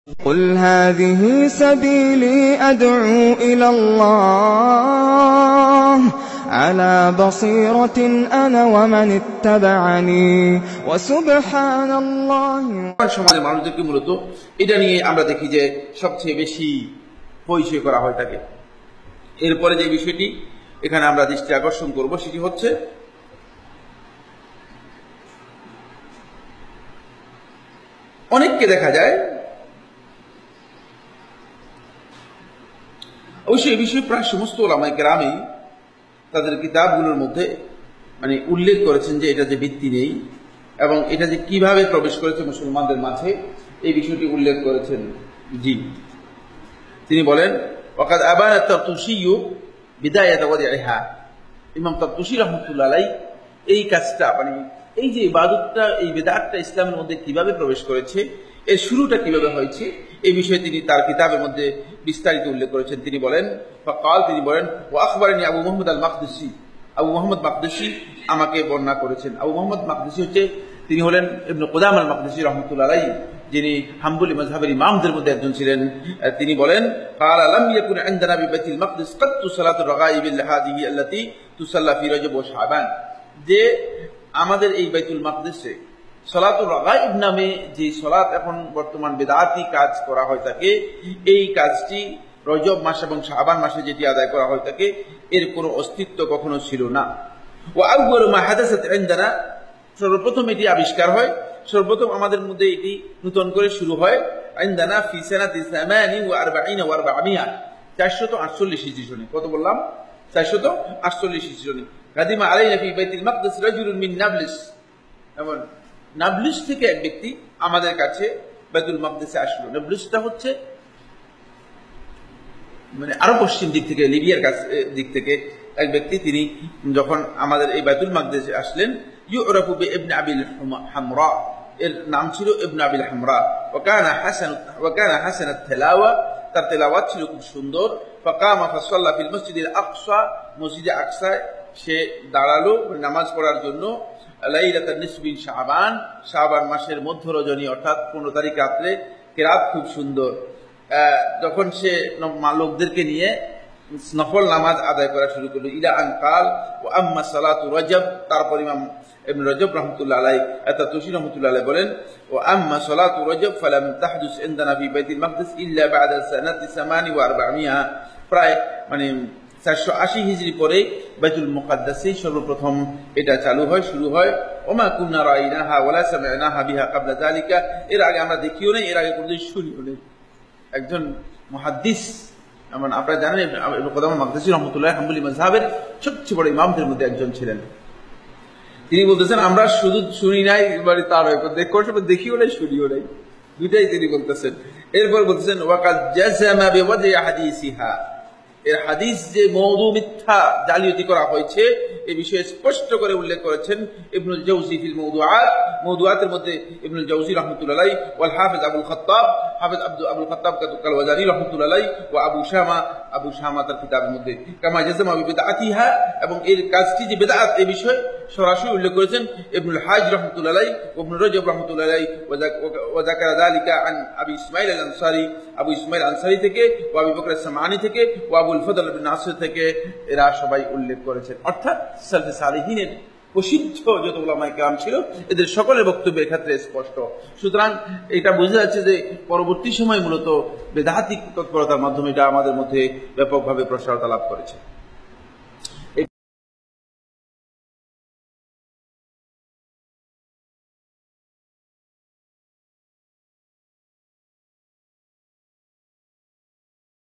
قل هذه سبيلي أدعو إلى الله على بصيرة أنا ومن اتبعني وسبحان الله। সমাজের মানুষদেরকে মূলত এটা নিয়ে আমরা দেখি যে সবচেয়ে বেশি পরিচয় করা হয় থাকে। এরপরে যে বিষয়টি এখানে আমরা দৃষ্টি আকর্ষণ করব সেটি হচ্ছে অনেককে দেখা যায়, অবশ্যই এই বিষয়ে প্রায় সমস্ত ওলামায়ে কেরামই তাদের কিতাবগুলোর মধ্যে উল্লেখ করেছেন যে এটা যে ভিত্তি নেই এবং এটা যে কিভাবে প্রবেশ করেছে মুসলমানদের মাঝে এই বিষয়টি উল্লেখ করেছেন। জি, তিনি বলেন ওয়াকাদ আবানা তারতুশী বিদায়াত ওয়াদিহা, ইমাম তারতুশী রাহমাতুল্লাহ আলাইহি এই কাজটা এই যে ইবাদতটা, এই বিদআতটা ইসলামের মধ্যে কিভাবে প্রবেশ করেছে, এর শুরুটা কিভাবে হয়েছে এই বিষয়ে তিনি তার কিতাবের মধ্যে বিস্তারিত উল্লেখ করেছেন। তিনি বলেন তিনি বলেন ওয়া আখবারানি আবু মুহাম্মদ আল মাকদিসি, আবু মুহাম্মদ মাকদিসি আমাকে বর্ণনা করেছেন। আবু মুহাম্মদ মাকদিসি তিনি হলেন ইবনে কুদামা আল মাকদিসি রাহমাতুল্লাহ আলাইহি, যিনি হাম্বলি মাযহাবের ইমামদের মধ্যে একজন ছিলেন। তিনি বলেন ক্বালা লাম ইয়াকুন ইনদানা বিবাইতিল মাকদিস কাত্তু সালাতুর রাগাইব হাযিহি আল্লাতী তুসাল্লা ফি রজব ওয়া শাবান, যে আমাদের এই বাইতুল মাকদিসে সালাতুর রাগাইব নামে যে সালাত এখন বর্তমান বিদআতি কাজ করা হয় থাকে, এই কাজটি রজব মাস এবং শাবান মাসে যেটি আদায় করা হয় থাকে এর কোনো অস্তিত্ব কখনো ছিল না। ওয়া আউয়ালু মা হাদাসাত ইনদানা, সর্বপ্রথম এটি আবিষ্কার হয়, সর্বপ্রথম আমাদের মধ্যে এটি নতুন করে শুরু হয় ইনদানা ফি সানাতি 48 ওয়া 448 হিজরি সনে। কত বললাম? 448 হিজরি সনে। কাদিমা আলাইনা ফি বাইতুল মাকদিস রাজুলুন মিন নাবলিস, এবং নাবলিস থেকে এক ব্যক্তি আমাদের কাছে বাইতুল মাকদিসে আসলো। নাবলিসটা হচ্ছে আরো পশ্চিম দিক থেকে, লিবিয়ার দিক থেকে এক ব্যক্তি, তিনি যখন আমাদের এই বাইতুল মাকদিসে আসলেন, ইউরাফু বিইবনে আবিল হামরা, এর নাম ছিল ইবনে আবিল হামরা। ওয়া কানা হাসানাত তিলাওয়া, তার তেলাওয়াত ছিল খুব সুন্দর। ফাকামা ফাসাল্লা ফিল মসজিদিল আকসা, মসজিদে আকসায় সে দাঁড়ালো নামাজ পড়ার জন্য। লাইলাতুন নিসফি শাবান, শাবান মাসের মধ্য রজনী অর্থাৎ 15 তারিখ রাত্রে, কিরাত খুব সুন্দর। যখন সে লোকদেরকে নিয়ে নফল নামাজ আদায় করা শুরু করলো, ইলা আন কাল ওয়া আম্মা সালাতু রজব, তারপর ইমাম ইবনে রজব রাহমাতুল্লাহ আলাইহি তারতুশী রাহমাতুল্লাহ আলাইহি বলেন ওয়া আম্মা সালাতু রজব ফালাম তাহদুস ইনদানা ফি বাইতুল মাকদিস ইল্লা বা'দা সানাতি 48, প্রায় 480 হিজরি পরে বাইতুল মুকাদ্দাসে সর্বপ্রথম এটা চালু হয়, শুরু হয়। ওমা কুননা রাইনাহা ওয়ালা সামি'নাহা বিহা ক্বাবলা যালিকা, এর আগে আমরা দেখিও নাই, এর আগে কোনদিন শুনিও নাই। একজন মুহাদ্দিস, আপনারা জানেন ইবনে কুদামা মাকদিসি রাহমাতুল্লাহ হাম্বলি মাযহাবের সবচেয়ে বড় ইমামদের মধ্যে একজন ছিলেন। তিনি বলতেছেন আমরা শুধু শুনি নাই, তার দেখিও নাই, শুনিও নাই, দুইটাই তিনি বলতেছেন। এরপর বলতেছেন ওয়াকাদ জাযামা বিওয়াদি হাদিসিহা, এর হাদিস যে মওদু, মিথ্যা, জালিয়াতি করা হয়েছে এই বিষয়ে স্পষ্ট করে উল্লেখ করেছেন ইবনুল জাওজি ফিল মাওদুআত, মাওদুআতের মধ্যে ইবনুল জাওজি রাহমাতুল্লাহ আলাইহি ওয়াল হাফিজ আবুল খাত্তাব, হাফিজ আবুল খাত্তাব কালওয়াজানি রাহমাতুল্লাহ আলাইহি ওয়া আবু শামা তার কিতাবের মধ্যে কামা জাযামা বিদআতিহা, এবং এর কাজটি যে বিদআত এই বিষয়ে সরাসরি উল্লেখ করেছেন ইবনুল হাজ রাহমাতুল্লাহ আলাইহি ওয়া ইবনে রজব রাহমাতুল্লাহ আলাইহি ওয়া যাকারা যালিকা আন আবি ইসমাঈল আল আনসারী, আবু ইসমাঈল আনসারী থেকে, ওয়া আবু বকর আস-সামানি থেকে, ওয়া আবুল ফদল ইবনে নাসর থেকে, এরা সবাই উল্লেখ করেছেন। অর্থাৎ সালফে সালেহিনের প্রসিদ্ধ যত উলামায়ে কেরাম ছিল এদের সকলের বক্তব্যের ক্ষেত্রে স্পষ্ট। সুতরাং এটা বোঝা যাচ্ছে যে পরবর্তী সময় মূলত বেদাতি তৎপরতার মাধ্যমে এটা আমাদের মধ্যে ব্যাপকভাবে প্রসারতা লাভ করেছে।